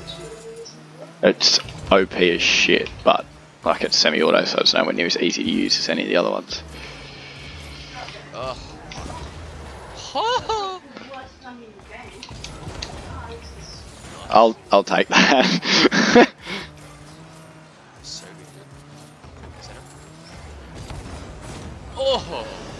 It's OP as shit, but like it's semi-auto, so it's nowhere near as easy to use as any of the other ones. I'll take that. So good. Oh!